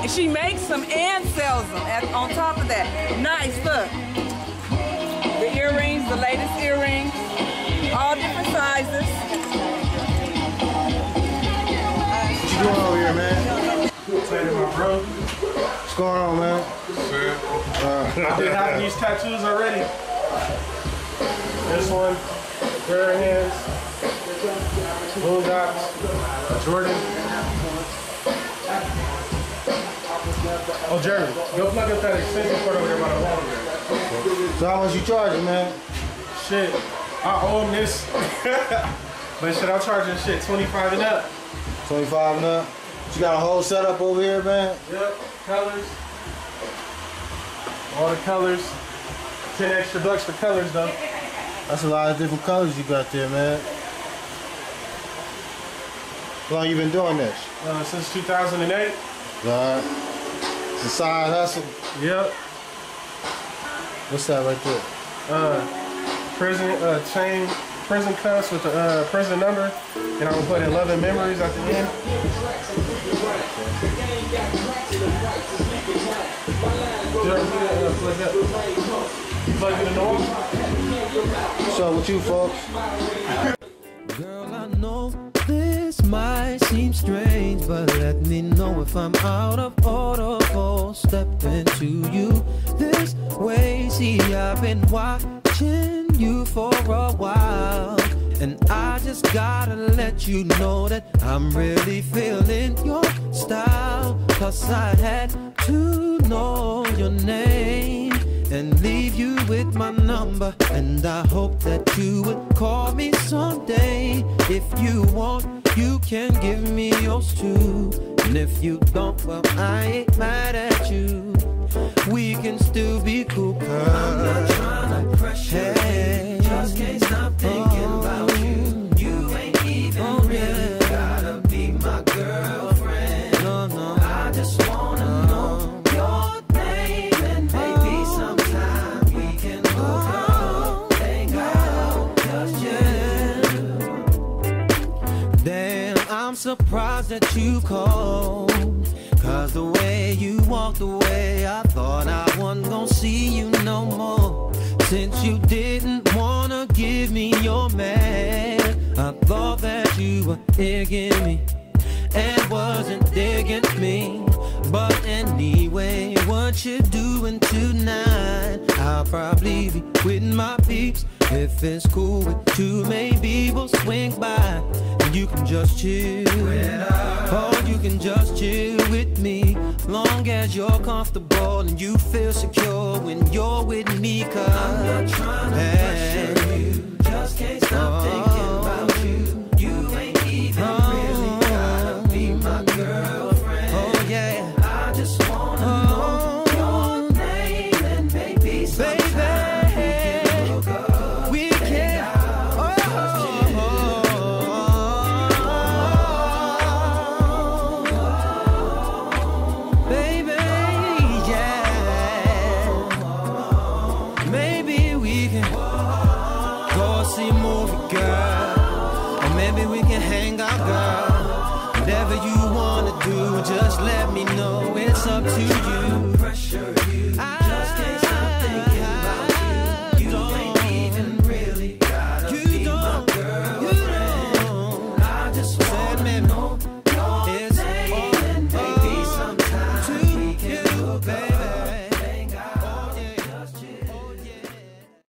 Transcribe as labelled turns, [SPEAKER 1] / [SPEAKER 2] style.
[SPEAKER 1] She makes them and sells them on top of that. Nice, look. The earrings, the latest earrings, all different sizes.
[SPEAKER 2] What you doing over here, man?
[SPEAKER 3] Playing with my bro.
[SPEAKER 2] What's going on, man?
[SPEAKER 3] I did half these tattoos already. This one, Bare Hands, Boondocks, Jordan. Oh, Jeremy, go plug up that extension cord over there by the wall there.
[SPEAKER 2] So how much you charging, man?
[SPEAKER 3] Shit, I own this. But shit, I'm charging shit 25 and up.
[SPEAKER 2] 25 and up? You got a whole setup over here, man?
[SPEAKER 3] Yep, colors. All the colors. 10 extra bucks for colors, though.
[SPEAKER 2] That's a lot of different colors you got there, man. How long you been doing this?
[SPEAKER 3] Since 2008.
[SPEAKER 2] It's a side hustle?
[SPEAKER 3] Yep.
[SPEAKER 2] What's that right there?
[SPEAKER 3] Prison cuffs with the prison number, and I'm gonna put in Love and Memories at the end. Plug it in the wall.
[SPEAKER 2] So with you folks?
[SPEAKER 4] Girl, I know this might seem strange, but let me know if I'm out of order for stepping to you this way. See, I've been watching you for a while, and I just gotta let you know that I'm really feeling your style. Cause I had to know your name and leave you with my number, and I hope that you would call me someday. If you want, you can give me yours too, and if you don't, well, I ain't mad at you. We can still be cool, cause I'm not trying to pressure you, just can't stop thinking about you. You ain't even really gotta be my girlfriend. No, no, I just wanna know your name, and maybe sometime we can hook up, hang out, just yeah. Damn, I'm surprised that you called, cause the way you walked away, I thought I wasn't gonna see you no more. Since you didn't wanna give me your man, I thought that you were digging me and wasn't digging me. But anyway, what you doing tonight? I'll probably be with my peeps. If it's cool with you, maybe we'll swing by and you can just chill. Or you can just chill with me, long as you're comfortable and you feel secure when you're with me. Cause I'm not trying to pressure you, just can't stop thinking about you. You ain't even really gotta be my girlfriend. Oh yeah, I just wanna know your name, and maybe sometime we can hook up. Baby, yeah. Maybe we can go see a movie, girl. Or maybe we can hang out, girl. Whatever you wanna do, just let me know. It's up to you.